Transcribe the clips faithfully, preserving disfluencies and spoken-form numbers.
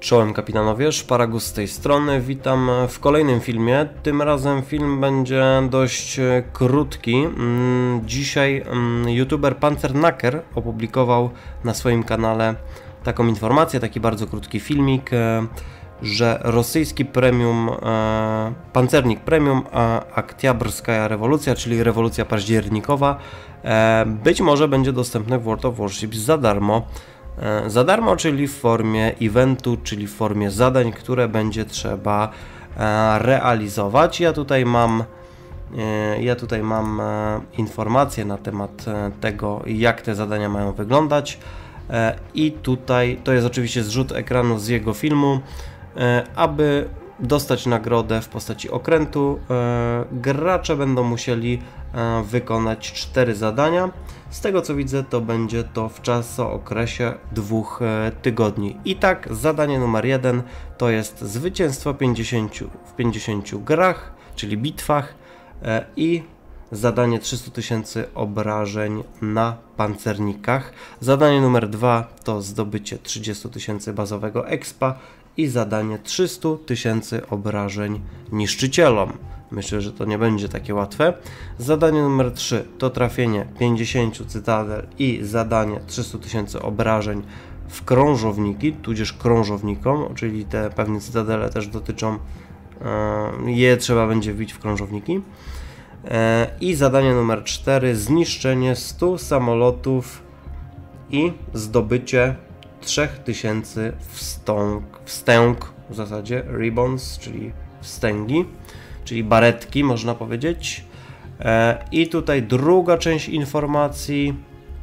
Czołem kapitanowie, Szparagus z tej strony, witam w kolejnym filmie. Tym razem film będzie dość krótki. Dzisiaj youtuber Panzerknacker opublikował na swoim kanale taką informację, taki bardzo krótki filmik, że rosyjski premium, pancernik premium Oktyabrská rewolucja, czyli rewolucja październikowa, być może będzie dostępny w World of Warships za darmo. Za darmo, czyli w formie eventu, czyli w formie zadań, które będzie trzeba realizować. Ja tutaj mam, ja tutaj mam informacje na temat tego, jak te zadania mają wyglądać. I tutaj to jest oczywiście zrzut ekranu z jego filmu. Aby dostać nagrodę w postaci okrętu, gracze będą musieli wykonać cztery zadania. Z tego co widzę, to będzie to w czasookresie dwóch tygodni. I tak, zadanie numer jeden to jest zwycięstwo pięćdziesięciu, w pięćdziesięciu grach, czyli bitwach, i zadanie trzysta tysięcy obrażeń na pancernikach. Zadanie numer dwa to zdobycie trzydzieści tysięcy bazowego expa i zadanie trzysta tysięcy obrażeń niszczycielom. Myślę, że to nie będzie takie łatwe. Zadanie numer trzy to trafienie pięćdziesięciu cytadel i zadanie trzysta tysięcy obrażeń w krążowniki, tudzież krążownikom, czyli te pewne cytadele też dotyczą, je trzeba będzie wbić w krążowniki. I zadanie numer cztery zniszczenie stu samolotów i zdobycie trzy tysiące wstąg, wstęg, w zasadzie ribbons, czyli wstęgi, czyli baretki, można powiedzieć. I tutaj druga część informacji.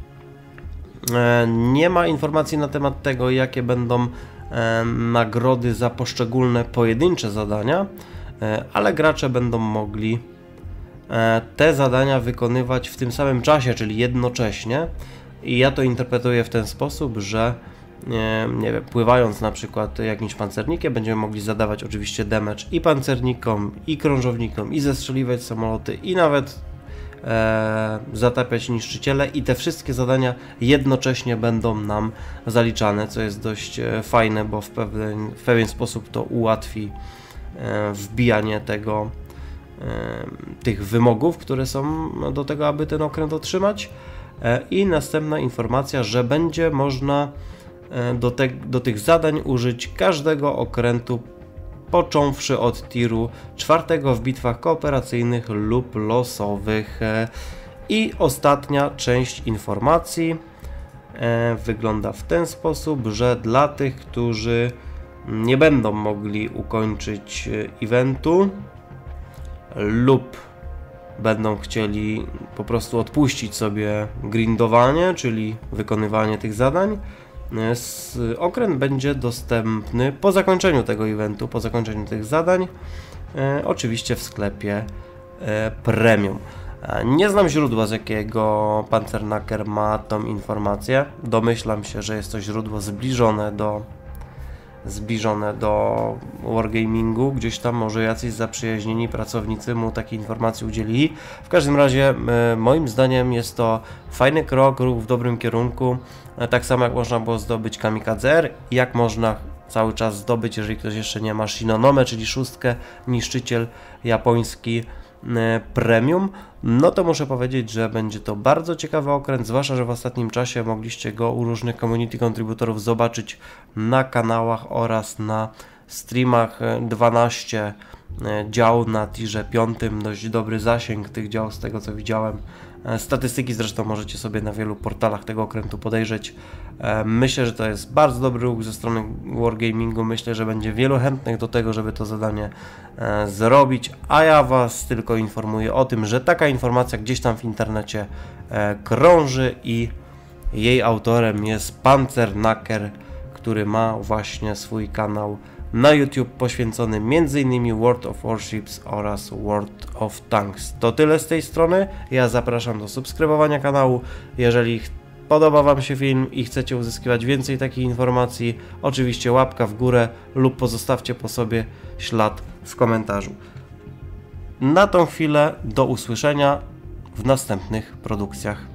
Nie ma informacji na temat tego, jakie będą nagrody za poszczególne pojedyncze zadania, ale gracze będą mogli te zadania wykonywać w tym samym czasie, czyli jednocześnie. I ja to interpretuję w ten sposób, że nie, nie wiem, pływając na przykład jakimś pancernikiem, będziemy mogli zadawać oczywiście damage i pancernikom, i krążownikom, i zestrzeliwać samoloty, i nawet e, zatapiać niszczyciele, i te wszystkie zadania jednocześnie będą nam zaliczane, co jest dość e, fajne, bo w pewien, w pewien sposób to ułatwi e, wbijanie tego, e, tych wymogów, które są do tego, aby ten okręt otrzymać. E, I następna informacja, że będzie można Do, te, do tych zadań użyć każdego okrętu, począwszy od tiru czwartego w bitwach kooperacyjnych lub losowych. I ostatnia część informacji wygląda w ten sposób, że dla tych, którzy nie będą mogli ukończyć eventu lub będą chcieli po prostu odpuścić sobie grindowanie, czyli wykonywanie tych zadań, okręt będzie dostępny po zakończeniu tego eventu, po zakończeniu tych zadań, e, oczywiście w sklepie e, premium. E, nie znam źródła, z jakiego Panzerknacker ma tą informację. Domyślam się, że jest to źródło zbliżone do zbliżone do wargamingu, gdzieś tam może jacyś zaprzyjaźnieni pracownicy mu takiej informacji udzielili. W każdym razie e, moim zdaniem jest to fajny krok, ruch w dobrym kierunku, e, tak samo jak można było zdobyć Kamikadze R, jak można cały czas zdobyć, jeżeli ktoś jeszcze nie ma Shinonome, czyli szóstkę, niszczyciel japoński e, premium. No to muszę powiedzieć, że będzie to bardzo ciekawy okręt, zwłaszcza, że w ostatnim czasie mogliście go u różnych community contributorów zobaczyć na kanałach oraz na streamach. dwanaście dział na tirze piątym, dość dobry zasięg tych dział z tego co widziałem. Statystyki zresztą możecie sobie na wielu portalach tego okrętu podejrzeć. Myślę, że to jest bardzo dobry ruch ze strony Wargamingu. Myślę, że będzie wielu chętnych do tego, żeby to zadanie zrobić, a ja Was tylko informuję o tym, że taka informacja gdzieś tam w internecie krąży i jej autorem jest Panzerknacker, który ma właśnie swój kanał na YouTube poświęcony m.in. World of Warships oraz World of Tanks. To tyle z tej strony. Ja zapraszam do subskrybowania kanału. Jeżeli podoba Wam się film i chcecie uzyskiwać więcej takich informacji, oczywiście łapka w górę lub pozostawcie po sobie ślad w komentarzu. Na tą chwilę do usłyszenia w następnych produkcjach.